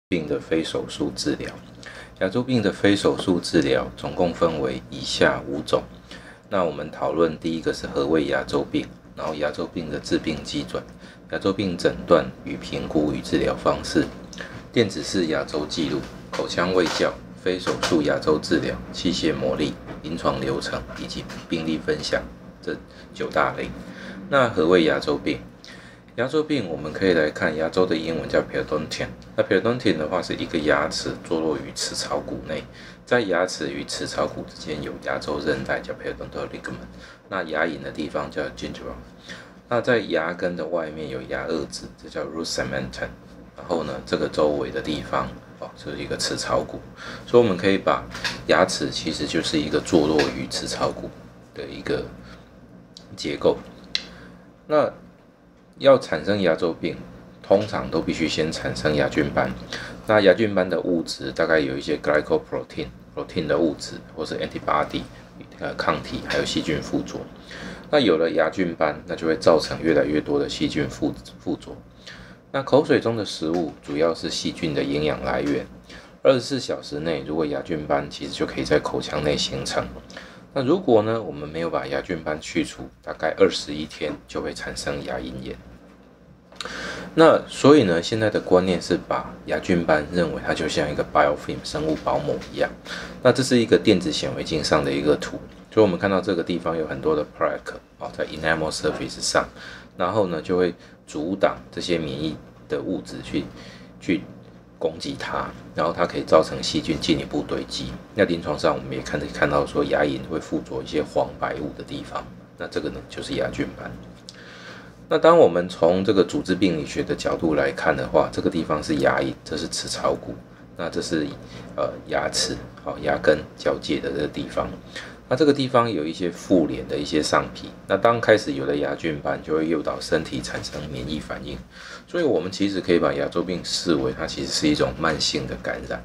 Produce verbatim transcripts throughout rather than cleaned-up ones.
病的非手术治疗。牙周病的非手术治疗总共分为以下五种。那我们讨论第一个是何谓牙周病，然后牙周病的致病机转、牙周病诊断与评估与治疗方式、电子式牙周记录、口腔卫教、非手术牙周治疗、器械魔力、临床流程以及病例分享这九大类。那何谓牙周病？牙周病我们可以来看牙周的英文叫 periodontium。那 periodontium 的话是一个牙齿坐落于齿槽骨内，在牙齿与齿槽骨之间有牙周韧带叫 periodontal ligament。那牙龈的地方叫 gingiva。那在牙根的外面有牙腭质，这叫 root cementum。然后呢，这个周围的地方哦，就是一个齿槽骨。所以我们可以把牙齿其实就是一个坐落于齿槽骨的一个结构。那要产生牙周病，通常都必须先产生牙菌斑。那牙菌斑的物质大概有一些 glycoprotein protein 的物质，或是 antibody 呃抗体，还有细菌附着。那有了牙菌斑，那就会造成越来越多的细菌附附着。那口水中的食物主要是细菌的营养来源。二十四小时内，如果牙菌斑其实就可以在口腔内形成。那如果呢，我们没有把牙菌斑去除，大概二十一天就会产生牙龈炎。那所以呢，现在的观念是把牙菌斑认为它就像一个 biofilm 生物保膜一样。那这是一个电子显微镜上的一个图，所以我们看到这个地方有很多的 plaque 哦，在 enamel surface 上，然后呢就会阻挡这些免疫的物质去去攻击它，然后它可以造成细菌进一步堆积。那临床上我们也看看到说牙龈会附着一些黄白物的地方，那这个呢就是牙菌斑。那当我们从这个组织病理学的角度来看的话，这个地方是牙龈，这是齿槽骨，那这是呃牙齿好、哦、牙根交界的这个地方。那这个地方有一些复脸的一些上皮，那当开始有了牙菌斑，就会诱导身体产生免疫反应，所以我们其实可以把牙周病视为它其实是一种慢性的感染。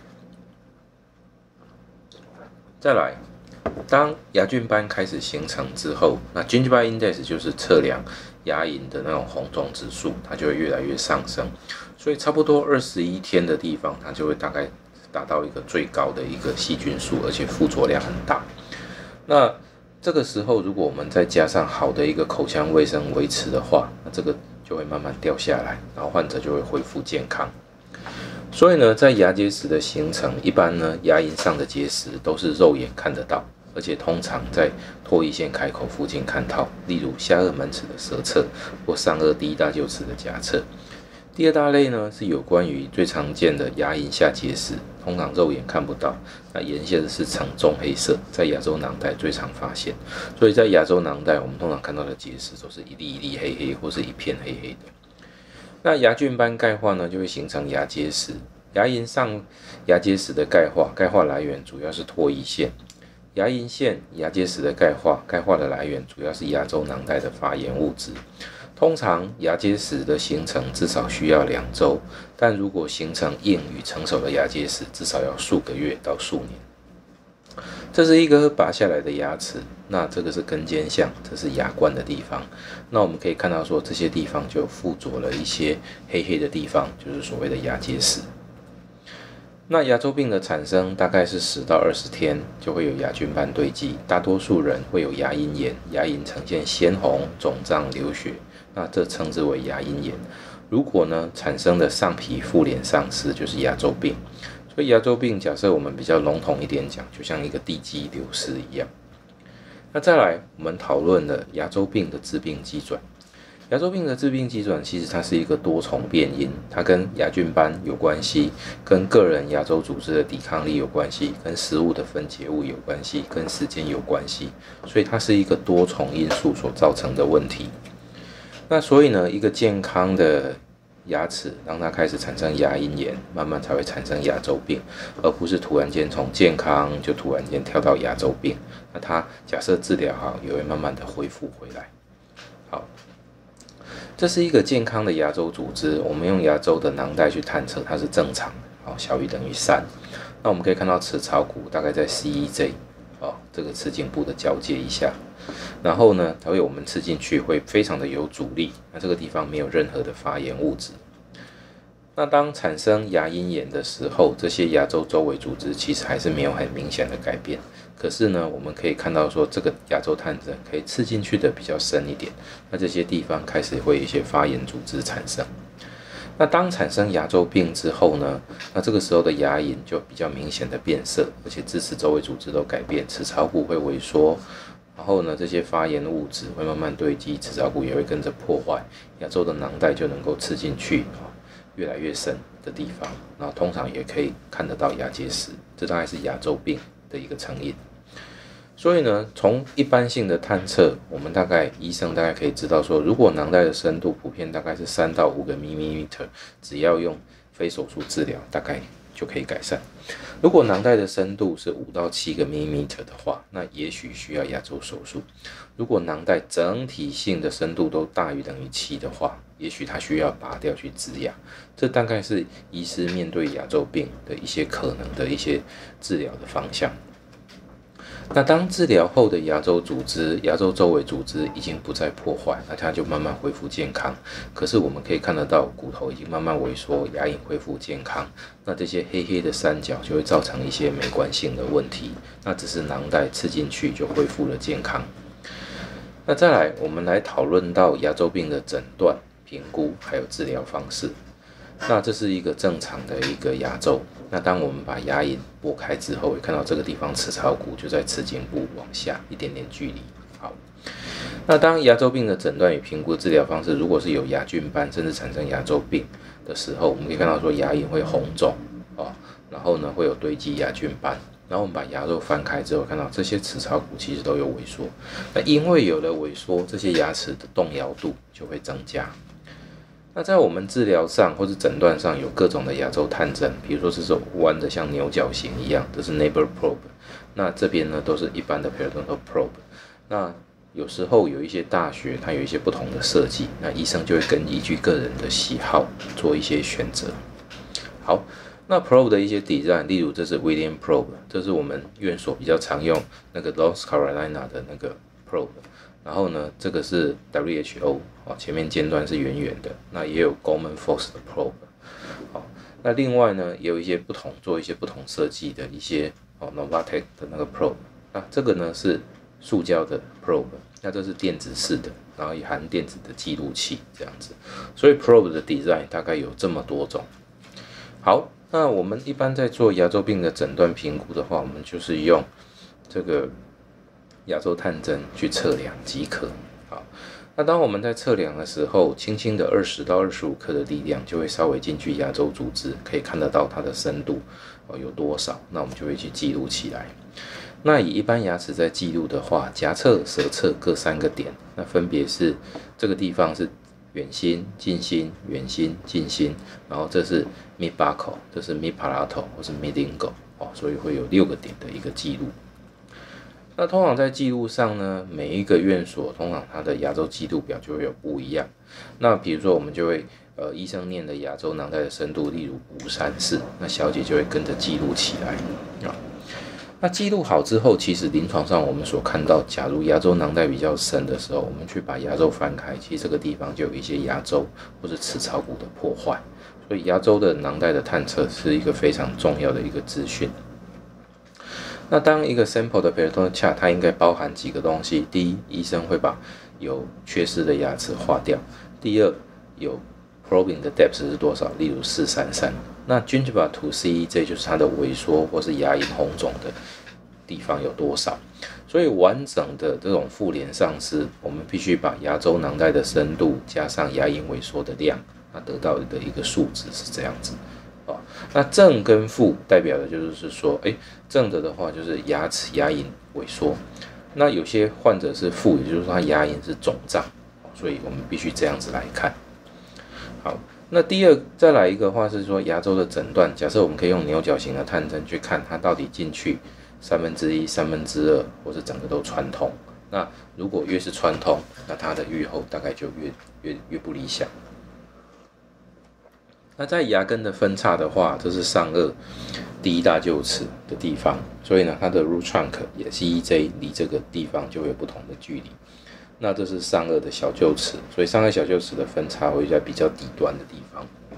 再来，当牙菌斑开始形成之后，那 Gingiva Index 就是测量牙龈的那种红肿指数，它就会越来越上升，所以差不多二十一天的地方，它就会大概达到一个最高的一个细菌数，而且附着量很大。那这个时候，如果我们再加上好的一个口腔卫生维持的话，那这个就会慢慢掉下来，然后患者就会恢复健康。所以呢，在牙结石的形成，一般呢，牙龈上的结石都是肉眼看得到，而且通常在唾液腺开口附近看到，例如下颚门齿的舌侧或上颚第一大臼齿的颊侧。第二大类呢，是有关于最常见的牙龈下结石，通常肉眼看不到，那颜色是呈棕黑色，在牙周囊袋最常发现。所以在牙周囊袋，我们通常看到的结石都是一粒一粒黑黑，或是一片黑黑的。那牙菌斑钙化呢，就会形成牙结石。牙龈上牙结石的钙化，钙化来源主要是唾液腺。牙龈腺牙结石的钙化，钙化的来源主要是牙周囊袋的发炎物质。通常牙结石的形成至少需要两周，但如果形成硬与成熟的牙结石，至少要数个月到数年。这是一个拔下来的牙齿，那这个是根尖项，这是牙冠的地方。那我们可以看到说，这些地方就附着了一些黑黑的地方，就是所谓的牙结石。那牙周病的产生大概是十到二十天就会有牙菌斑堆积，大多数人会有牙龈炎，牙龈呈现鲜红、肿胀、流血，那这称之为牙龈炎。如果呢产生的上皮复脸丧失，就是牙周病。所以牙周病假设我们比较笼统一点讲，就像一个地基流失一样。那再来，我们讨论了牙周病的致病机转。牙周病的致病机转其实它是一个多重变因，它跟牙菌斑有关系，跟个人牙周组织的抵抗力有关系，跟食物的分解物有关系，跟时间有关系，所以它是一个多重因素所造成的问题。那所以呢，一个健康的牙齿让它开始产生牙龈炎，慢慢才会产生牙周病，而不是突然间从健康就突然间跳到牙周病。那它假设治疗好，也会慢慢的恢复回来。好。这是一个健康的牙周组织，我们用牙周的囊袋去探测，它是正常的，小于等于三。那我们可以看到齿槽骨大概在 C E J， 哦，这个齿颈部的交界以下。然后呢，它会我们吃进去会非常的有阻力，那这个地方没有任何的发炎物质。 那当产生牙龈炎的时候，这些牙周周围组织其实还是没有很明显的改变。可是呢，我们可以看到说，这个牙周探针可以刺进去的比较深一点，那这些地方开始会有一些发炎组织产生。那当产生牙周病之后呢，那这个时候的牙龈就比较明显的变色，而且智齿周围组织都改变，齿槽骨会萎缩，然后呢，这些发炎物质会慢慢堆积，齿槽骨也会跟着破坏，牙周的囊袋就能够刺进去，越来越深的地方，然后通常也可以看得到牙结石，这大概是牙周病的一个成因。所以呢，从一般性的探测，我们大概医生大概可以知道说，如果囊袋的深度普遍大概是三到五个 millimeter， 只要用非手术治疗，大概就可以改善。如果囊袋的深度是五到七个 millimeter 的话，那也许需要牙周手术。如果囊袋整体性的深度都大于等于七的话，也许它需要拔掉去植牙。这大概是医师面对牙周病的一些可能的一些治疗的方向。那当治疗后的牙周组织、牙周周围组织已经不再破坏，那它就慢慢恢复健康。可是我们可以看得到，骨头已经慢慢萎缩，牙龈恢复健康。那这些黑黑的三角就会造成一些美观性的问题。那只是囊袋刺进去就恢复了健康。那再来，我们来讨论到牙周病的诊断、评估还有治疗方式。那这是一个正常的一个牙周。那当我们把牙龈拨开之后，会看到这个地方齿槽骨就在齿颈部往下一点点距离。好，那当牙周病的诊断与评估治疗方式，如果是有牙菌斑甚至产生牙周病的时候，我们可以看到说牙龈会红肿哦，然后呢会有堆积牙菌斑。然后我们把牙肉翻开之后，看到这些齿槽骨其实都有萎缩。那因为有了萎缩，这些牙齿的动摇度就会增加。那在我们治疗上或是诊断上有各种的牙周探针，比如说这种弯的像牛角形一样，这是 neighbor probe。那这边呢都是一般的 periodontal probe。那有时候有一些大学它有一些不同的设计，那医生就会根据个人的喜好做一些选择。好，那 probe 的一些 design， 例如这是 William probe， 这是我们院所比较常用那个 North Carolina 的那个 probe。然后呢，这个是 W H O， 前面尖端是圆圆的，那也有 Goldman Foss 的 probe， 好，那另外呢，也有一些不同做一些不同设计的一些哦 Novatec 的那个 probe， 那这个呢是塑胶的 probe， 那这是电子式的，然后也含电子的记录器这样子，所以 probe 的 design 大概有这么多种。好，那我们一般在做牙周病的诊断评估的话，我们就是用这个牙周探针去测量即可。好，那当我们在测量的时候，轻轻的二十到二十五克的力量就会稍微进去牙周组织，可以看得到它的深度有多少，那我们就会去记录起来。那以一般牙齿在记录的话，颊侧、舌侧各三个点，那分别是这个地方是远心、近心、远心、近心，然后这是 mid buccal， 这是 mid palatal 或是 mid lingual，哦，所以会有六个点的一个记录。那通常在记录上呢，每一个院所通常它的牙周记录表就会有不一样。那比如说我们就会呃医生念的牙周囊袋的深度，例如五三四，那小姐就会跟着记录起来啊。那记录好之后，其实临床上我们所看到，假如牙周囊袋比较深的时候，我们去把牙周翻开，其实这个地方就有一些牙周或是齿槽骨的破坏。所以牙周的囊袋的探测是一个非常重要的一个资讯。那当一个 sample 的 periodontal chart， 它应该包含几个东西。第一，医生会把有缺失的牙齿划掉。第二，有 probing 的 depth 是多少，例如四三三。那 gingiva to C E J 就是它的萎缩或是牙龈红肿的地方有多少。所以完整的这种复联上是，我们必须把牙周囊袋的深度加上牙龈萎缩的量，那得到的一个数值是这样子。哦，那正跟负代表的就是说，哎，正的的话就是牙齿牙龈萎缩，那有些患者是负，也就是说他牙龈是肿胀，所以我们必须这样子来看。好，那第二再来一个话是说牙周的诊断，假设我们可以用牛角形的探针去看它到底进去三分之一、三分之二，或是整个都穿通。那如果越是穿通，那它的愈后大概就越越越不理想。那在牙根的分叉的话，这是上颚第一大臼齿的地方，所以呢，它的 root trunk 也是 E J 离这个地方就会有不同的距离。那这是上颚的小臼齿，所以上颚小臼齿的分叉会在比较底端的地方。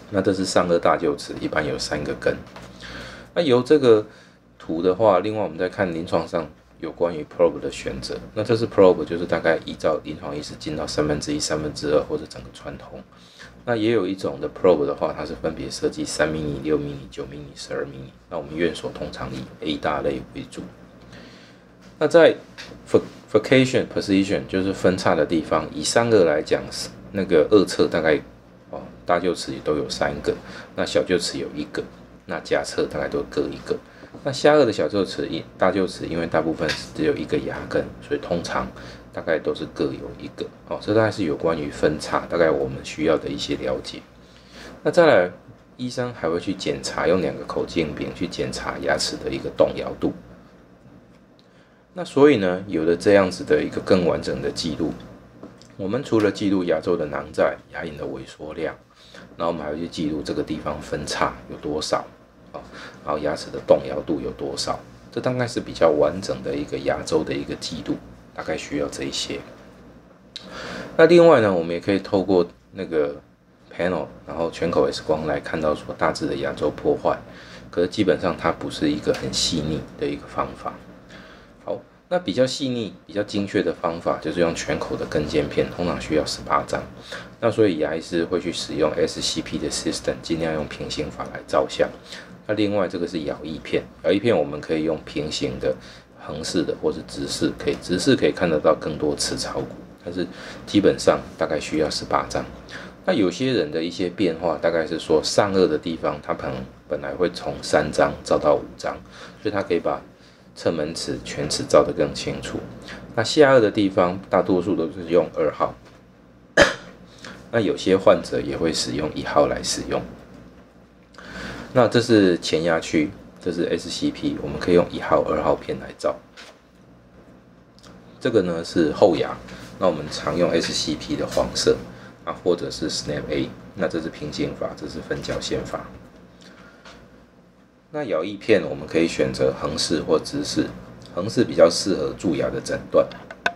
那这是上颚大臼齿，一般有三个根。那由这个图的话，另外我们再看临床上有关于 probe 的选择。那这是 probe， 就是大概依照临床医师进到三分之一、三分之二或者整个穿通。那也有一种的 probe 的话，它是分别设计三毫米、六毫米、九毫米、十二毫米。那我们院所通常以 A 大类为主。那在 furcation position 就是分叉的地方，以上颚来讲，那个二侧大概哦大臼齿也都有三个，那小臼齿有一个，那颊侧大概都各一个。那下颚的小臼齿、大臼齿，因为大部分只有一个牙根，所以通常大概都是各有一个。哦，这大概是有关于分叉，大概我们需要的一些了解。那再来，医生还会去检查，用两个口径柄去检查牙齿的一个动摇度。那所以呢，有了这样子的一个更完整的记录，我们除了记录牙周的囊在、牙龈的萎缩量，然后我们还会去记录这个地方分叉有多少。然后牙齿的动摇度有多少？这大概是比较完整的一个牙周的一个记录，大概需要这一些。那另外呢，我们也可以透过那个 panel， 然后全口 X 光来看到说大致的牙周破坏，可是基本上它不是一个很细腻的一个方法。好，那比较细腻、比较精确的方法就是用全口的跟腱片，通常需要十八张。那所以牙医师会去使用 S C P 的 system， 尽量用平行法来照相。那另外这个是咬翼片，咬翼片我们可以用平行的、横式的或是直式，可以直式可以看得到更多齿槽骨，但是基本上大概需要十八张。那有些人的一些变化，大概是说上颚的地方，它可能本来会从三张照到五张，所以它可以把侧门齿、全齿照得更清楚。那下颚的地方，大多数都是用二号，那有些患者也会使用一号来使用。那这是前牙区，这是 S C P， 我们可以用一号、二号片来照。这个呢是后牙，那我们常用 S C P 的黄色啊，或者是 Snap A， 那这是平行法，这是分角线法。那咬翼片我们可以选择横式或直式，横式比较适合蛀牙的诊断。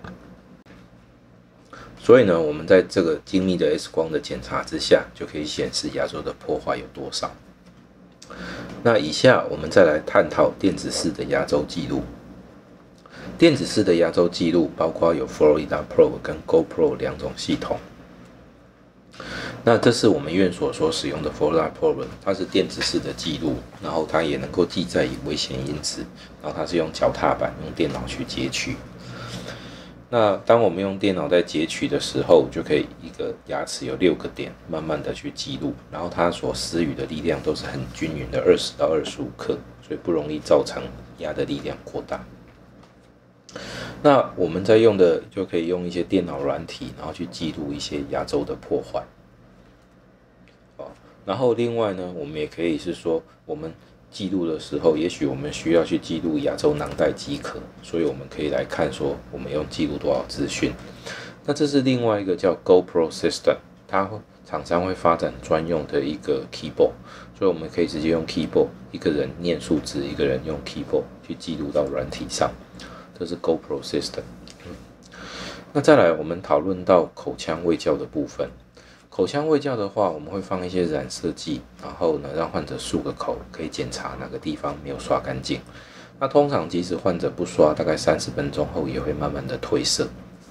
所以呢，我们在这个精密的 X 光的检查之下，就可以显示牙周的破坏有多少。那以下我们再来探讨电子式的牙周记录。电子式的牙周记录包括有 Florida Probe 跟 GoPro 两种系统。那这是我们院所所使用的 Florida Probe， 它是电子式的记录，然后它也能够记载危险因子，然后它是用脚踏板用电脑去截取。那当我们用电脑在截取的时候，就可以一个牙齿有六个点，慢慢的去记录，然后它所施予的力量都是很均匀的，二十到二十五克，所以不容易造成牙的力量过大。那我们在用的就可以用一些电脑软体，然后去记录一些牙周的破坏。哦，然后另外呢，我们也可以是说，我们记录的时候，也许我们需要去记录牙周囊袋饥渴，所以我们可以来看说，我们用记录多少资讯。那这是另外一个叫 GoPro System， 它厂商会发展专用的一个 keyboard， 所以我们可以直接用 keyboard， 一个人念数字，一个人用 keyboard 去记录到软体上。这是 GoPro System。那再来，我们讨论到口腔卫教的部分。口腔卫教的话，我们会放一些染色剂，然后呢，让患者漱个口，可以检查哪个地方没有刷干净。那通常即使患者不刷，大概三十分钟后也会慢慢的褪色。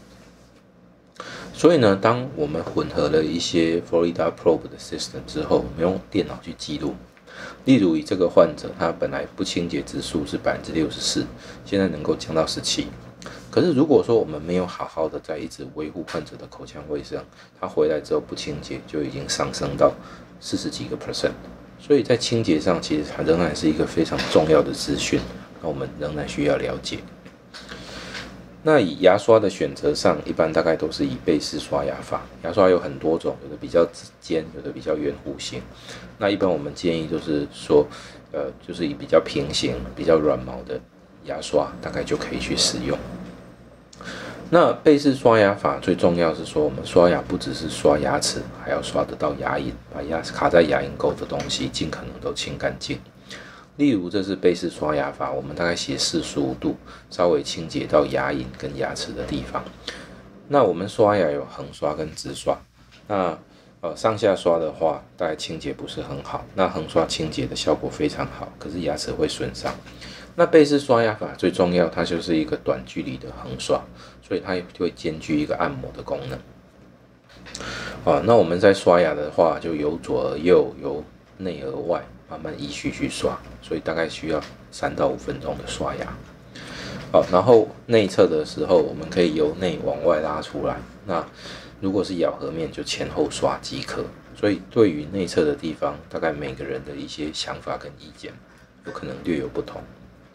所以呢，当我们混合了一些 Florida Probe 的 system 之后，我们用电脑去记录。例如，以这个患者，他本来不清洁指数是百分之六十四，现在能够降到十七。可是如果说我们没有好好的在一直维护患者的口腔卫生，他回来之后不清洁，就已经上升到四十几个 percent。所以在清洁上，其实它仍然是一个非常重要的资讯，那我们仍然需要了解。那以牙刷的选择上，一般大概都是以背式刷牙法。牙刷有很多种，有的比较尖，有的比较圆弧形。那一般我们建议就是说，呃，就是以比较平行、比较软毛的牙刷，大概就可以去使用。那背式刷牙法最重要是说，我们刷牙不只是刷牙齿，还要刷得到牙龈，把牙卡在牙龈沟的东西尽可能都清干净。例如，这是背式刷牙法，我们大概斜四十五度，稍微清洁到牙龈跟牙齿的地方。那我们刷牙有横刷跟直刷。那呃，上下刷的话，大概清洁不是很好。那横刷清洁的效果非常好，可是牙齿会损伤。那背式刷牙法最重要，它就是一个短距离的横刷，所以它也会兼具一个按摩的功能。啊，那我们在刷牙的话，就由左而右，由内而外，慢慢依序去刷，所以大概需要三到五分钟的刷牙。好，然后内侧的时候，我们可以由内往外拉出来。那如果是咬合面，就前后刷即可。所以对于内侧的地方，大概每个人的一些想法跟意见，有可能略有不同。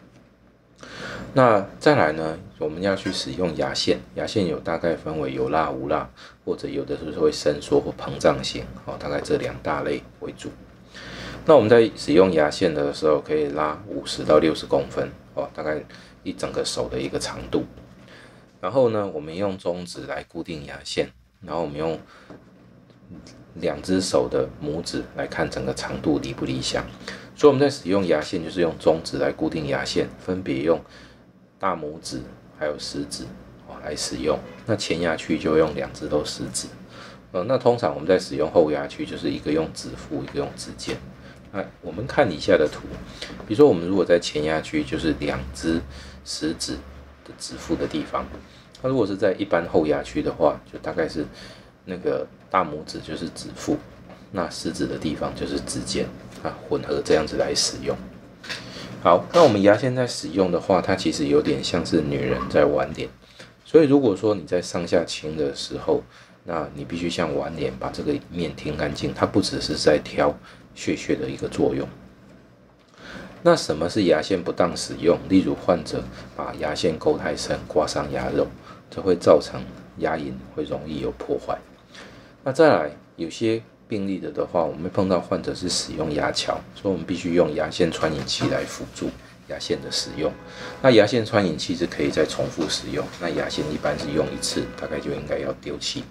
那再来呢，我们要去使用牙线，牙线有大概分为有蜡无蜡，或者有的是会伸缩或膨胀型，哦，大概这两大类为主。那我们在使用牙线的时候，可以拉五十到六十公分，哦，大概一整个手的一个长度。然后呢，我们用中指来固定牙线，然后我们用两只手的拇指来看整个长度理不理想。所以我们在使用牙线，就是用中指来固定牙线，分别用大拇指还有食指来使用。那前牙区就用两只都食指。呃，那通常我们在使用后牙区，就是一个用指腹，一个用指尖。那我们看以下的图，比如说我们如果在前牙区，就是两只食指的指腹的地方。那如果是在一般后牙区的话，就大概是那个大拇指就是指腹，那食指的地方就是指尖，啊，混合这样子来使用。好，那我们牙线在使用的话，它其实有点像是女人在玩脸，所以如果说你在上下清的时候，那你必须像玩脸把这个面舔干净，它不只是在挑屑屑的一个作用。那什么是牙线不当使用？例如患者把牙线勾太深，刮伤牙肉，这会造成牙龈会容易有破坏。那再来，有些病例的的话，我们碰到患者是使用牙桥，所以我们必须用牙线穿引器来辅助牙线的使用。那牙线穿引器是可以再重复使用，那牙线一般是用一次，大概就应该要丢弃。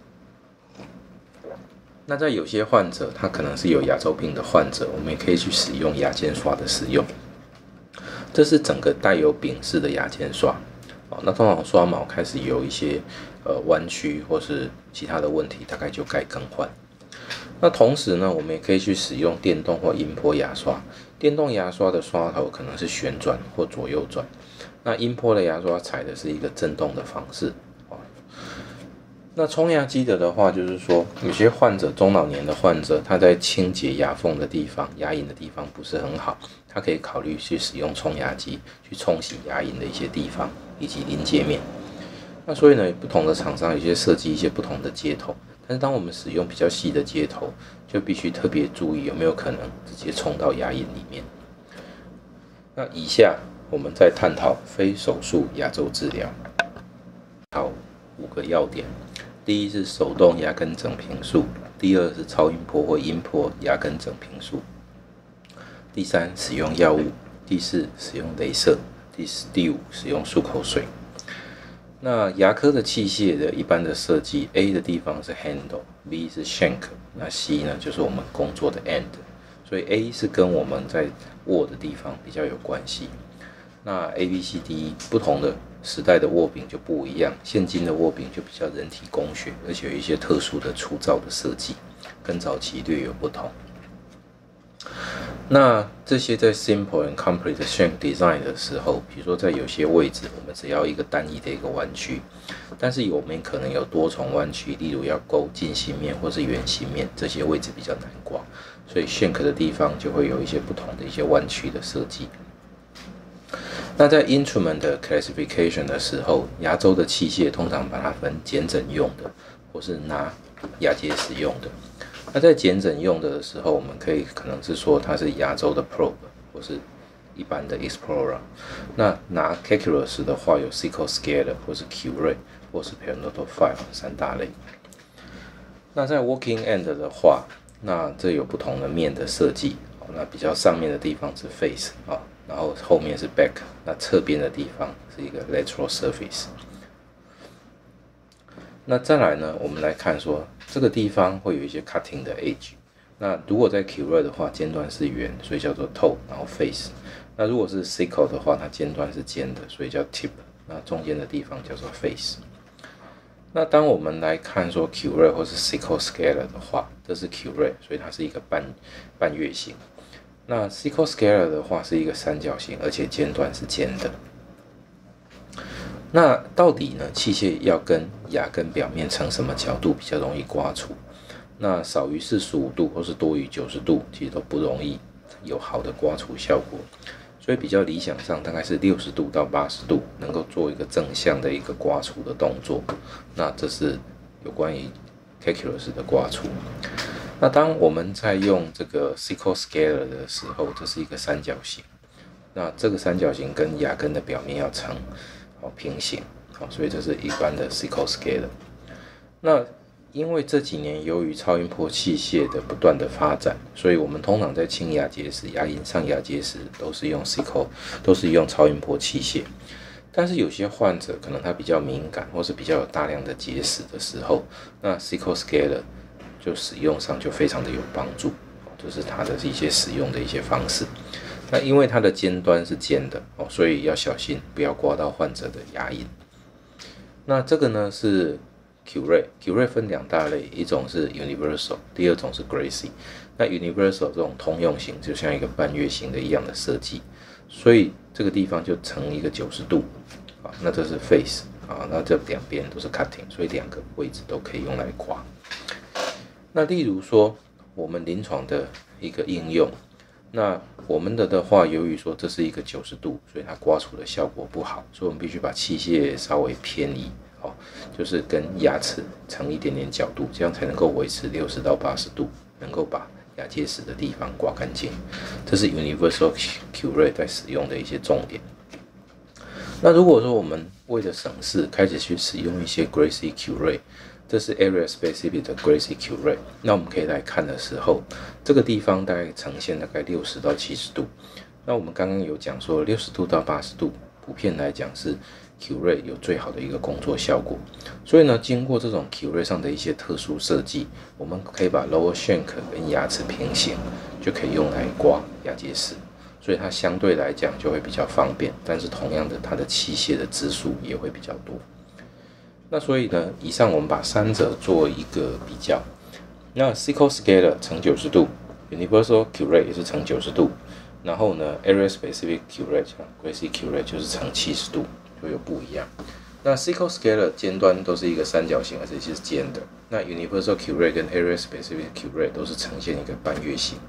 那在有些患者，他可能是有牙周病的患者，我们也可以去使用牙间刷的使用。这是整个带有柄式的牙间刷。哦，那通常刷毛开始有一些呃弯曲或是其他的问题，大概就该更换。那同时呢，我们也可以去使用电动或音波牙刷。电动牙刷的刷头可能是旋转或左右转，那音波的牙刷采的是一个震动的方式。那冲牙机的的话，就是说有些患者中老年的患者，他在清洁牙缝的地方、牙龈的地方不是很好，他可以考虑去使用冲牙机去冲洗牙龈的一些地方以及临界面。那所以呢，不同的厂商有些设计一些不同的接头，但是当我们使用比较细的接头，就必须特别注意有没有可能直接冲到牙龈里面。那以下我们再探讨非手术牙周治疗，好五个要点。第一是手动牙根整平术，第二是超音波或音波牙根整平术，第三使用药物，第四使用雷射，第四第五使用漱口水。那牙科的器械的一般的设计 ，A 的地方是 handle，B 是 shank， 那 C 呢就是我们工作的 end， 所以 A 是跟我们在握的地方比较有关系。那 A、B、C、D 不同的时代的握柄就不一样，现今的握柄就比较人体工学，而且有一些特殊的粗糙的设计，跟早期略有不同。那这些在 simple and complete shank design 的时候，比如说在有些位置，我们只要一个单一的一个弯曲，但是我们可能有多重弯曲，例如要勾近心面或是圆心面，这些位置比较难刮，所以 shank 的地方就会有一些不同的一些弯曲的设计。那在 instrument 的 classification 的时候，牙周的器械通常把它分减诊用的，或是拿牙结石用的。那在减诊用的时候，我们可以可能是说它是牙周的 probe， 或是一般的 explorer。那拿 calculus 的话，有 sickle scaler， 或是 curate， 或是 periodontal file 三大类。那在 working end 的话，那这有不同的面的设计。那比较上面的地方是 face 啊，然后后面是 back， 那侧边的地方是一个 lateral surface。那再来呢，我们来看说这个地方会有一些 cutting 的 edge。那如果在 curate 的话，尖端是圆，所以叫做 toe， 然后 face。那如果是 sickle 的话，它尖端是尖的，所以叫 tip。那中间的地方叫做 face。 那当我们来看说 Curate 或是 Sickle Scaler 的话，这是 Curate， 所以它是一个半半月形。那 Sickle Scaler 的话是一个三角形，而且尖端是尖的。那到底呢，器械要跟牙根表面成什么角度比较容易刮除？那少于四十五度或是多于九十度，其实都不容易有好的刮除效果。所以比较理想上大概是六十度到八十度，能够做一个正向的一个刮除的动作。那这是有关于 calculus 的刮除。那当我们在用这个 Sickle Scaler 的时候，这是一个三角形。那这个三角形跟牙根的表面要成好平行，好，所以这是一般的 Sickle Scaler。那因为这几年由于超音波器械的不断的发展，所以我们通常在清牙结石、牙龈上牙结石都是用 Sickle， 都是用超音波器械。但是有些患者可能他比较敏感，或是比较有大量的结石的时候，那 Sickle Scaler 就使用上就非常的有帮助，这是它的一些使用的一些方式。那因为它的尖端是尖的，所以要小心不要刮到患者的牙龈。那这个呢是Curate，Curate 分两大类，一种是 Universal， 第二种是 Gracie。那 Universal 这种通用型，就像一个半月形的一样的设计，所以这个地方就成一个九十度，啊，那这是 Face， 啊，那这两边都是 Cutting， 所以两个位置都可以用来刮。那例如说我们临床的一个应用，那我们的的话，由于说这是一个九十度，所以它刮除的效果不好，所以我们必须把器械稍微偏移。哦，就是跟牙齿成一点点角度，这样才能够维持六十到八十度，能够把牙结石的地方刮干净。这是 Universal Curate 在使用的一些重点。那如果说我们为了省事，开始去使用一些 Gracie Curate， 这是 Area Specific 的 Gracie Curate， 那我们可以来看的时候，这个地方大概呈现大概六十到七十度。那我们刚刚有讲说六十度到八十度，普遍来讲是Curate 有最好的一个工作效果，所以呢，经过这种 Curate 上的一些特殊设计，我们可以把 lower shank 跟牙齿平行，就可以用来刮牙结石，所以它相对来讲就会比较方便，但是同样的，它的器械的支数也会比较多。那所以呢，以上我们把三者做一个比较，那 Sickle Scaler 乘九十度 ，Universal Curate 也是乘九十度，然后呢 ，Area Specific Curate、Gracie Curate 就是乘七十度。就有不一样。那 Sickle Scaler 尖端都是一个三角形，而且是尖的。那 Universal Curate 跟 Area Specific Curate 都是呈现一个半月形。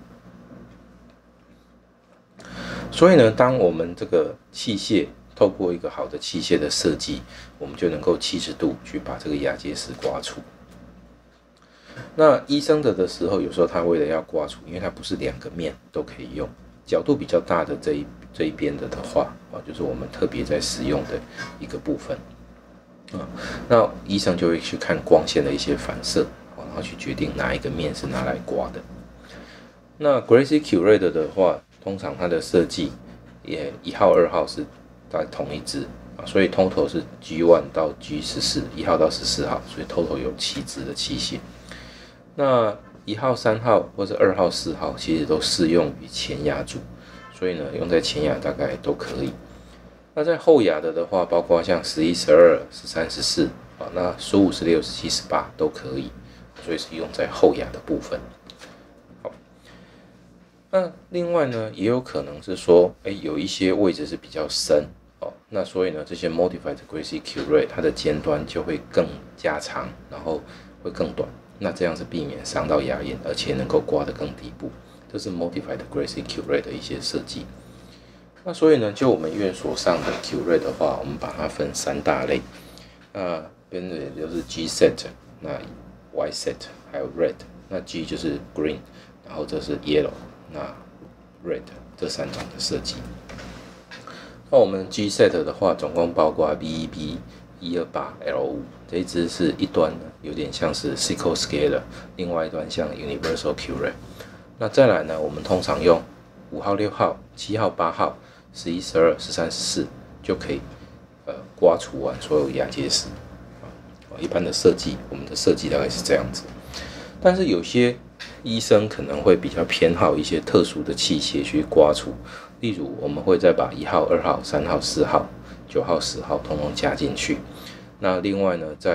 所以呢，当我们这个器械透过一个好的器械的设计，我们就能够七十度去把这个牙结石刮除。那医生的的时候，有时候他为了要刮除，因为它不是两个面都可以用，角度比较大的这一这一边的的话，啊，就是我们特别在使用的一个部分，啊，那医生就会去看光线的一些反射，然后去决定哪一个面是拿来刮的。那 Gracie Curate 的话，通常它的设计也一号、二号是大概同一支啊，所以 total 是 G 一 到 G 十四，一号到十四号，所以 total 有七支的器械。那一号、三号或者二号、四号，其实都适用于前牙组。所以呢，用在前牙大概都可以。那在后牙的的话，包括像十一、十二、十三、十四啊，那十五、十六、十七、十八都可以，所以是用在后牙的部分。好，那另外呢，也有可能是说，哎，有一些位置是比较深哦，那所以呢，这些 Modified Gracie Curate 它的尖端就会更加长，然后会更短，那这样是避免伤到牙龈，而且能够刮得更底部。这是 Modified Gracie Curate 的一些设计。那所以呢，就我们院所上的 Curate 的话，我们把它分三大类。那分的就是 G set， 那 Y set， 还有 Red。那 G 就是 Green， 然后这是 Yellow， 那 Red 这三种的设计。那我们 G set 的话，总共包括 B 一 B 一二八 L 五， 这一支是一端呢，有点像是 Sickle Scaler， 另外一端像 Universal Curate。那再来呢，我们通常用五号、六号、七号、八号、十一、十二、十三、十四就可以呃刮除完所有牙结石。一般的设计，我们的设计大概是这样子。但是有些医生可能会比较偏好一些特殊的器械去刮除，例如我们会再把一号、二号、三号、四号、九号、十号统统加进去。那另外呢，在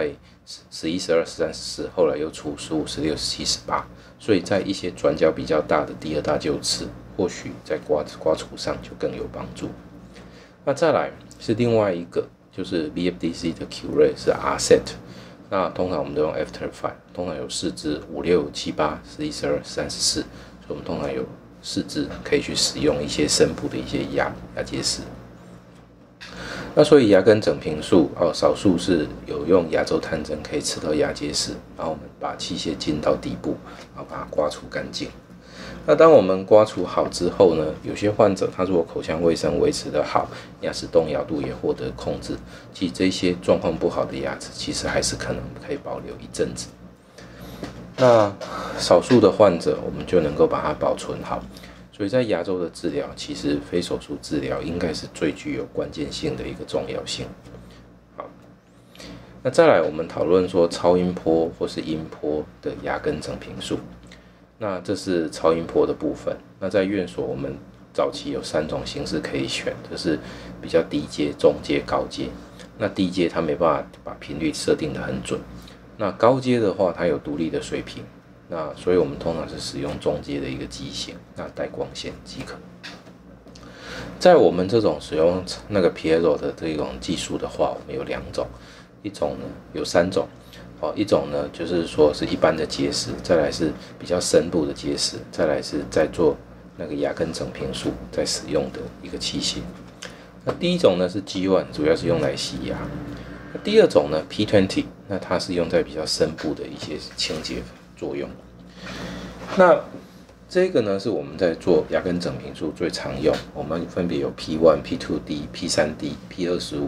十一、十二、十三、十四，后来又出十五、十六、十七、十八，所以在一些转角比较大的第二大臼齿，或许在刮刮除上就更有帮助。那再来是另外一个，就是 V F D C 的 Curate 是 R set， 那通常我们都用 After Five， 通常有四支五六七八十一十二十三十四，所以我们通常有四支可以去使用一些深部的一些牙牙结石。那所以牙根整平术哦，少数是有用牙周探针可以吃到牙结石，然后我们把器械进到底部，然后把它刮除干净。那当我们刮除好之后呢，有些患者他如果口腔卫生维持得好，牙齿动摇度也获得控制，其实这些状况不好的牙齿其实还是可能可以保留一阵子。那少数的患者我们就能够把它保存好，所以在牙周的治疗，其实非手术治疗应该是最具有关键性的一个重要性。好，那再来我们讨论说超音波或是音波的牙根整平术。那这是超音波的部分。那在院所，我们早期有三种形式可以选，就是比较低阶、中阶、高阶。那低阶它没办法把频率设定得很准，那高阶的话，它有独立的水平。那所以我们通常是使用中阶的一个机型，那带光线即可。在我们这种使用那个 Piero 的这种技术的话，我们有两种，一种呢有三种。哦，一种呢就是说是一般的结石，再来是比较深部的结石，再来是在做那个牙根整平术在使用的一个器械。那第一种呢是 G 一， 主要是用来洗牙。那第二种呢 P 二十， 那它是用在比较深部的一些清洁作用。那这个呢是我们在做牙根整平术最常用，我们分别有 P 一、P 二 D、P 三 D、P 二十五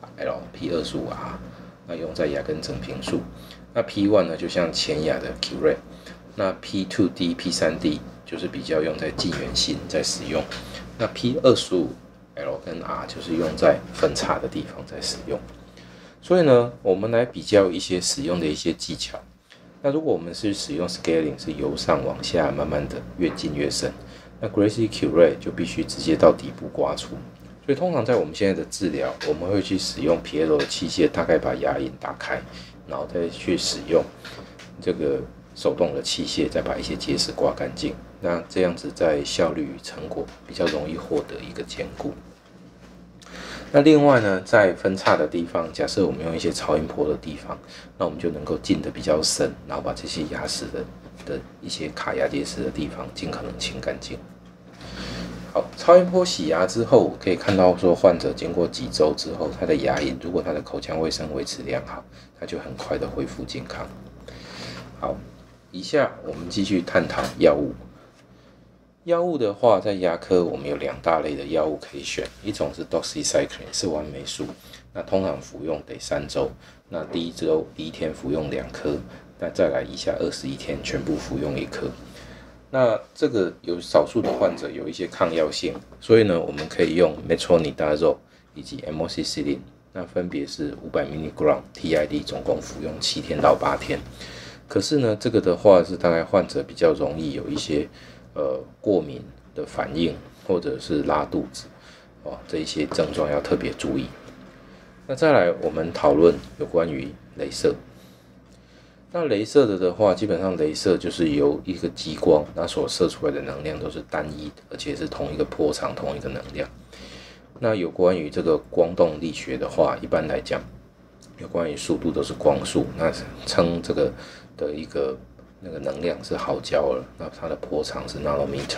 L、P 二十五 R。那用在牙根整平术，那 P 一 呢就像前牙的 Curate， 那 P 二 D、P 三 D 就是比较用在近缘性在使用，那 P 二十五 L 跟 R 就是用在分叉的地方在使用。所以呢，我们来比较一些使用的一些技巧。那如果我们是使用 Scaling 是由上往下慢慢的越进越深，那 Gracie Curate 就必须直接到底部刮除。所以通常在我们现在的治疗，我们会去使用 Piero 的器械，大概把牙龈打开，然后再去使用这个手动的器械，再把一些结石刮干净。那这样子在效率与成果比较容易获得一个兼顾。那另外呢，在分叉的地方，假设我们用一些超音波的地方，那我们就能够进得比较深，然后把这些牙齿的的一些卡牙结石的地方尽可能清干净。好，超音波洗牙之后，可以看到说患者经过几周之后，他的牙龈如果他的口腔卫生维持良好，他就很快的恢复健康。好，以下我们继续探讨药物。药物的话，在牙科我们有两大类的药物可以选，一种是 Doxycycline 是完美素，那通常服用得三周，那第一周第一天服用两颗，那再来以下二十一天全部服用一颗。那这个有少数的患者有一些抗药性，所以呢，我们可以用 Metronidazole 以及 Amoxicillin， 那分别是五百 milligram T I D， 总共服用七天到八天。可是呢，这个的话是大概患者比较容易有一些呃过敏的反应，或者是拉肚子哦，这一些症状要特别注意。那再来，我们讨论有关于雷射。那雷射的的话，基本上雷射就是由一个激光，那所射出来的能量都是单一的，而且是同一个波长、同一个能量。那有关于这个光动力学的话，一般来讲，有关于速度都是光速，那称这个的一个那个能量是毫焦耳，那它的波长是 nanometer。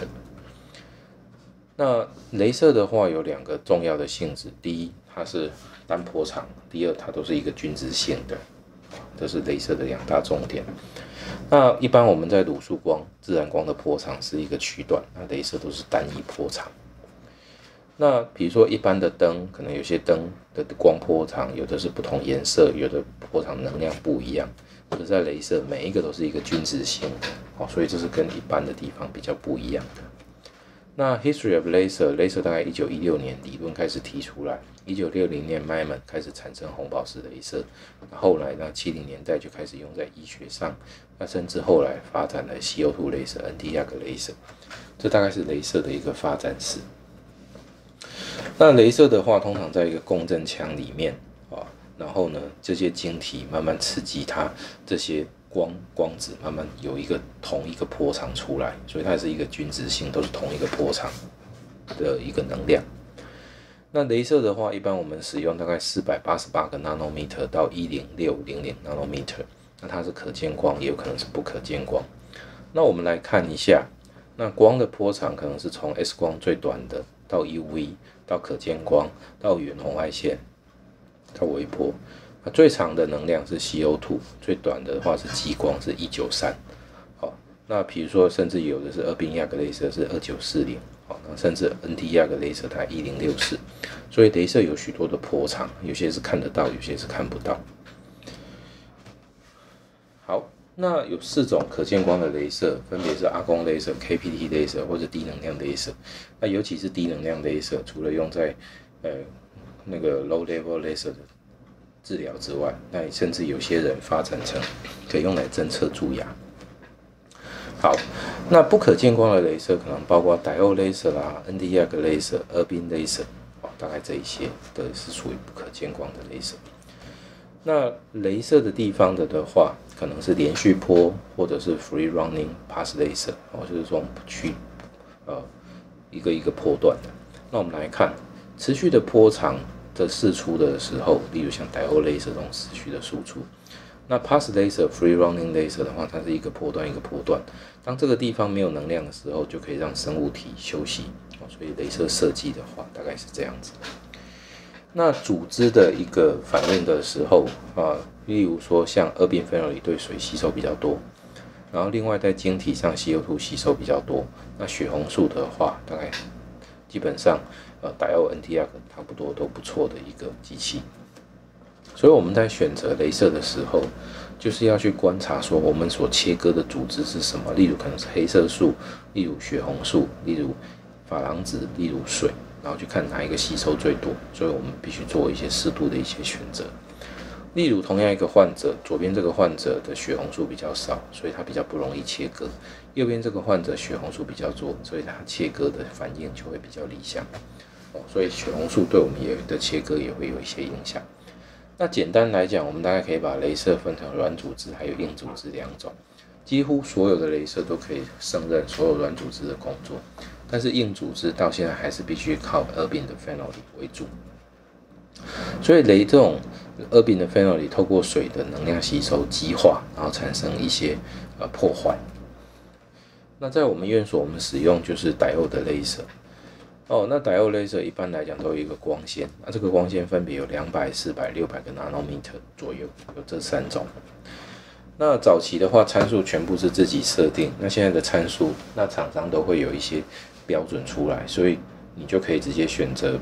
那雷射的话有两个重要的性质，第一，它是单波长；第二，它都是一个均值性的。这是雷射的两大重点。那一般我们在卤素光、自然光的波长是一个区段，那雷射都是单一波长。那比如说一般的灯，可能有些灯的光波长有的是不同颜色，有的波长能量不一样。可是在雷射每一个都是一个均值性的，所以这是跟一般的地方比较不一样的。那 History of Laser， Laser 大概一九一六年理论开始提出来，一九六零年 Maiman 开始产生红宝石雷射，后来呢七零年代就开始用在医学上，那甚至后来发展了 C O 二 雷射、N T-A R C 雷射，这大概是雷射的一个发展史。那雷射的话，通常在一个共振腔里面啊， 然后呢，这些晶体慢慢刺激它，这些光光子慢慢有一个同一个波长出来，所以它是一个均值性，都是同一个波长的一个能量。那雷射的话，一般我们使用大概四百八十八个 nanometer 到一零六零零 nanometer， 那它是可见光，也有可能是不可见光。那我们来看一下，那光的波长可能是从 X 光最短的到 U V， 到可见光，到远红外线，到微波。那最长的能量是 C O 二， 最短的话是激光，是一九三。好，那比如说，甚至有的是二宾亚格雷射是二九四零。好，那甚至 N T 亚格雷射它一零六四，所以雷射有许多的波长，有些是看得到，有些是看不到。好，那有四种可见光的雷射，分别是阿公雷射、K P T 雷射或者低能量雷射。那尤其是低能量雷射，除了用在呃那个 low level laser 的治疗之外，那甚至有些人发展成可以用来侦测蛀牙。好，那不可见光的雷射可能包括 diode laser 啦、N T 亚格雷射、二宾雷射，大概这一些都是属于不可见光的雷射。那雷射的地方的的话，可能是连续波或者是 free running pulse laser， 就是说去呃一个一个波段的。那我们来看持续的波长的释出的时候，例如像 diode laser 这种持续的输出。那 pulse laser、free running laser 的话，它是一个波段一个波段。当这个地方没有能量的时候，就可以让生物体休息。所以雷射设计的话，大概是这样子。那组织的一个反应的时候啊，例如说像二宾 phenol 对水吸收比较多，然后另外在晶体上 C O 二 吸收比较多。那血红素的话，大概基本上呃 diode N T 亚格差不多都不错的一个机器。所以我们在选择雷射的时候，就是要去观察说我们所切割的组织是什么，例如可能是黑色素，例如血红素，例如珐琅质，例如水，然后去看哪一个吸收最多。所以我们必须做一些适度的一些选择。例如同样一个患者，左边这个患者的血红素比较少，所以他比较不容易切割；右边这个患者血红素比较多，所以他切割的反应就会比较理想。所以血红素对我们也的切割也会有一些影响。那简单来讲，我们大概可以把雷射分成软组织还有硬组织两种。几乎所有的雷射都可以胜任所有软组织的工作，但是硬组织到现在还是必须靠二宾的 phenol 为主。所以雷这种二宾的 phenol 透过水的能量吸收激化，然后产生一些呃破坏。那在我们院所，我们使用就是 diode 的雷射。哦，那 diode laser 一般来讲都有一个光线，那这个光线分别有两百、四百、六百个 nanometer 左右，有这三种。那早期的话，参数全部是自己设定，那现在的参数，那厂商都会有一些标准出来，所以你就可以直接选择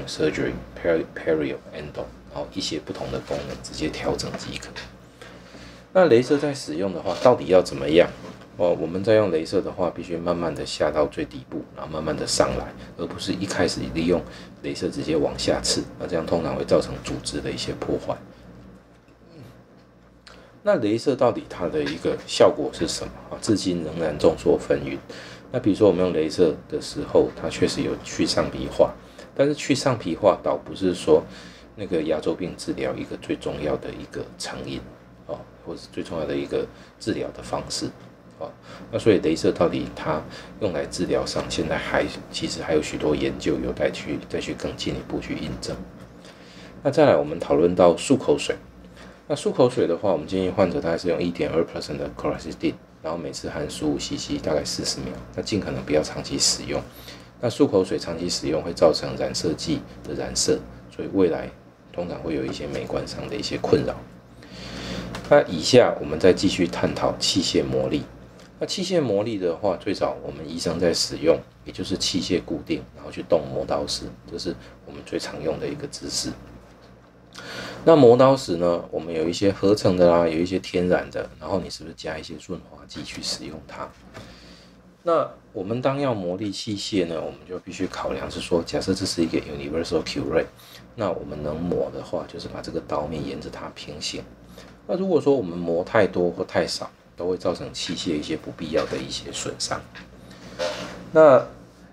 bleaching、surgery、perio、endo， 然后一些不同的功能直接调整即可。那雷射在使用的话，到底要怎么样？哦，我们在用雷射的话，必须慢慢的下到最底部，然后慢慢的上来，而不是一开始利用雷射直接往下刺，那这样通常会造成组织的一些破坏。那雷射到底它的一个效果是什么啊？至今仍然众说纷纭。那比如说我们用雷射的时候，它确实有去上皮化，但是去上皮化倒不是说那个牙周病治疗一个最重要的一个成因哦，或是最重要的一个治疗的方式。那所以雷射到底它用来治疗上，现在还其实还有许多研究有待去再去更进一步去印证。那再来我们讨论到漱口水，那漱口水的话，我们建议患者大概是用 百分之一点二 的 chlorhexidine， 然后每次含十五 C C， 大概四十秒，那尽可能不要长期使用。那漱口水长期使用会造成染色剂的染色，所以未来通常会有一些美观上的一些困扰。那以下我们再继续探讨器械磨砺。那器械磨砺的话，最早我们医生在使用，也就是器械固定，然后去动磨刀石，这是我们最常用的一个姿势。那磨刀石呢，我们有一些合成的啦，有一些天然的，然后你是不是加一些润滑剂去使用它？那我们当要磨砺器械呢，我们就必须考量是说，假设这是一个 universal curate， 那我们能磨的话，就是把这个刀面沿着它平行。那如果说我们磨太多或太少，都会造成器械一些不必要的一些损伤。那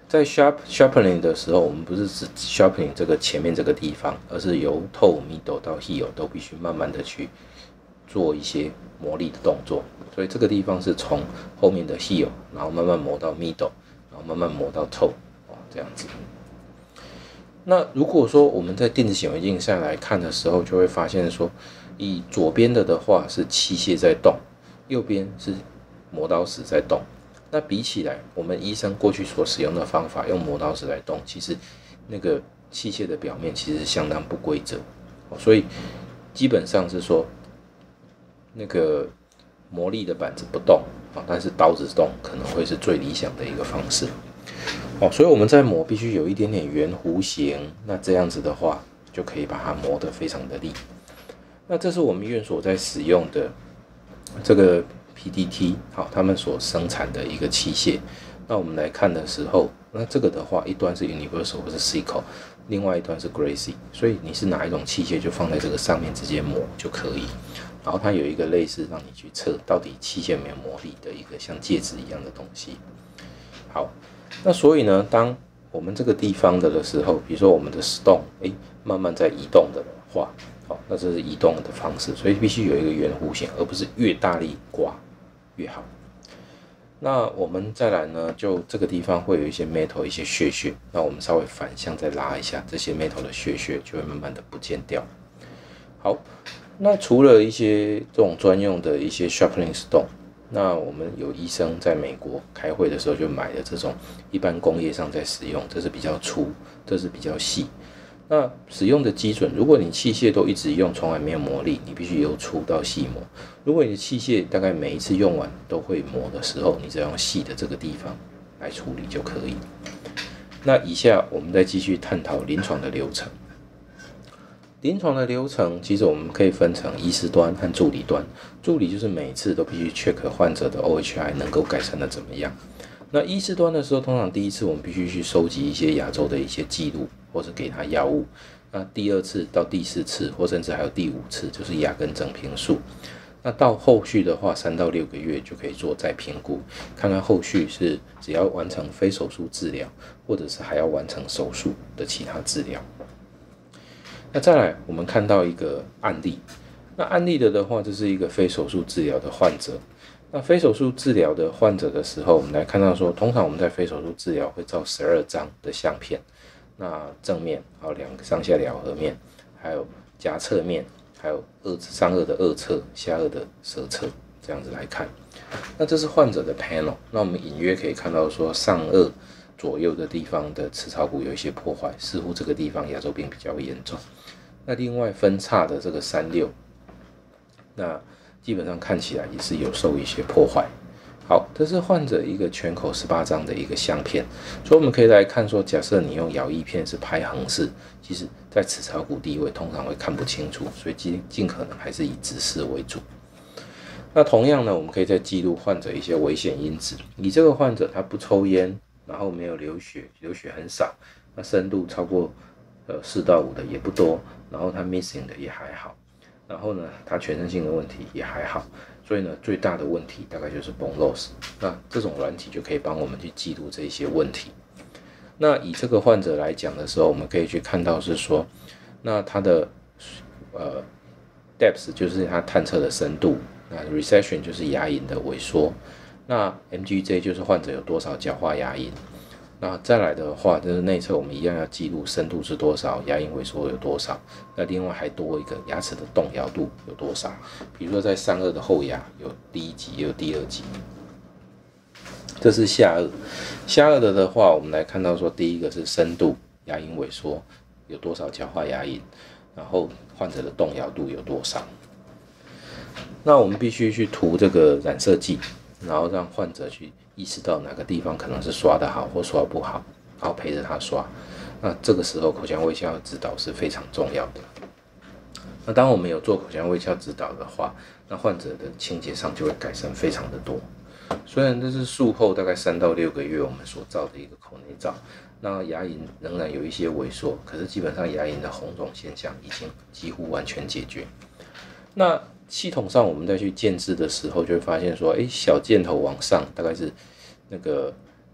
在 sharp sharpening 的时候，我们不是只 sharpening 这个前面这个地方，而是由 toe middle 到 heel 都必须慢慢的去做一些磨砺的动作。所以这个地方是从后面的 heel， 然后慢慢磨到 middle， 然后慢慢磨到 toe， 哦，这样子。那如果说我们在电子显微镜下来看的时候，就会发现说，以左边的的话是器械在动，右边是磨刀石在动。那比起来，我们医生过去所使用的方法，用磨刀石来动，其实那个器械的表面其实相当不规则，所以基本上是说，那个磨砺的板子不动，但是刀子动，可能会是最理想的一个方式。哦，所以我们在磨必须有一点点圆弧形，那这样子的话，就可以把它磨得非常的利。那这是我们院所在使用的这个 P D T， 好，他们所生产的一个器械。那我们来看的时候，那这个的话，一端是 Universal 或是 Seiko， 另外一端是 Gracie， 所以你是哪一种器械就放在这个上面直接磨就可以。然后它有一个类似让你去测到底器械有没有磨砺的一个像戒指一样的东西。好。那所以呢，当我们这个地方的的时候，比如说我们的 stone， 哎，慢慢在移动的话，好，那这是移动的方式，所以必须有一个圆弧形，而不是越大力刮越好。那我们再来呢，就这个地方会有一些 metal 一些屑屑，那我们稍微反向再拉一下，这些 metal 的屑屑就会慢慢的不见掉。好，那除了一些这种专用的一些 sharpening stone。那我们有医生在美国开会的时候就买了这种一般工业上在使用，这是比较粗，这是比较细。那使用的基准，如果你器械都一直用，从来没有磨砺，你必须由粗到细磨。如果你的器械大概每一次用完都会磨的时候，你只要用细的这个地方来处理就可以。那以下我们再继续探讨临床的流程。临床的流程，其实我们可以分成医师端和助理端。助理就是每次都必须 check 患者的 O H I 能够改善的怎么样。那医师端的时候，通常第一次我们必须去收集一些亚洲的一些记录，或者给他药物。那第二次到第四次，或甚至还有第五次，就是牙根整平术。那到后续的话，三到六个月就可以做再评估，看看后续是只要完成非手术治疗，或者是还要完成手术的其他治疗。那再来，我们看到一个案例。那案例的的话，这是一个非手术治疗的患者。那非手术治疗的患者的时候，我们来看到说，通常我们在非手术治疗会照十二张的相片。那正面，还有两个上下了合面，还有夹侧面，还有二上颚的二侧、下颚的舌侧，这样子来看。那这是患者的 panel。那我们隐约可以看到说，上颚左右的地方的齿槽骨有一些破坏，似乎这个地方牙周病比较严重。那另外分叉的这个三六，那基本上看起来也是有受一些破坏。好，这是患者一个全口十八张的一个相片，所以我们可以来看说，假设你用摇翼片是拍横式，其实在齿槽骨地位通常会看不清楚，所以尽尽可能还是以直视为主。那同样呢，我们可以再记录患者一些危险因子，以这个患者他不抽烟，然后没有流血，流血很少，那深度超过呃四到五的也不多，然后他 missing 的也还好，然后呢，他全身性的问题也还好，所以呢，最大的问题大概就是 bone loss。那这种软体就可以帮我们去记录这一些问题。那以这个患者来讲的时候，我们可以去看到是说，那他的呃 depth 就是他探测的深度，那 recession 就是牙龈的萎缩，那 M G J 就是患者有多少角化牙龈。那再来的话，就是内侧我们一样要记录深度是多少，牙龈萎缩有多少。那另外还多一个牙齿的动摇度有多少，比如说在上颚的后牙有第一级，也有第二级。这是下颚，下颚的的话，我们来看到说，第一个是深度，牙龈萎缩有多少角化牙龈，然后患者的动摇度有多少。那我们必须去涂这个染色剂，然后让患者去意识到哪个地方可能是刷得好或刷不好，然后陪着他刷。那这个时候口腔卫教的指导是非常重要的。那当我们有做口腔卫教指导的话，那患者的清洁上就会改善非常的多。虽然这是术后大概三到六个月我们所照的一个口内照，那牙龈仍然有一些萎缩，可是基本上牙龈的红肿现象已经几乎完全解决。那系统上我们再去建制的时候，就会发现说，哎，小箭头往上大概是那个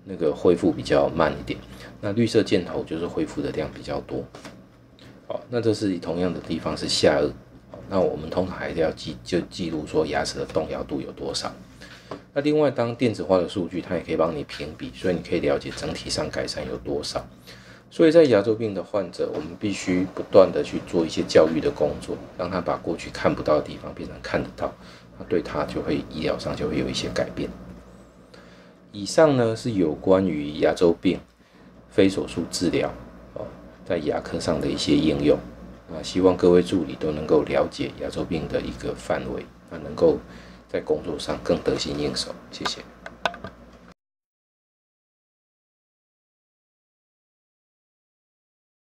那个恢复比较慢一点。那绿色箭头就是恢复的量比较多。好，那这是同样的地方是下颚，那我们通常还是要记就记录说牙齿的动摇度有多少。那另外，当电子化的数据，它也可以帮你评比，所以你可以了解整体上改善有多少。所以在牙周病的患者，我们必须不断的去做一些教育的工作，让他把过去看不到的地方变成看得到，那对他就会医疗上就会有一些改变。以上呢是有关于牙周病非手术治疗在牙科上的一些应用。那希望各位助理都能够了解牙周病的一个范围，那能够在工作上更得心应手。谢谢。